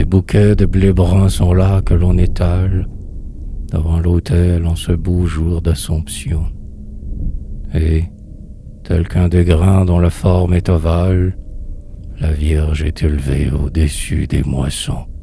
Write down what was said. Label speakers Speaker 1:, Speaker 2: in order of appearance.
Speaker 1: bouquets de blé brun sont là que l'on étale devant l'autel en ce beau jour d'Assomption. Et, tel qu'un des grains dont la forme est ovale, la Vierge est élevée au-dessus des moissons.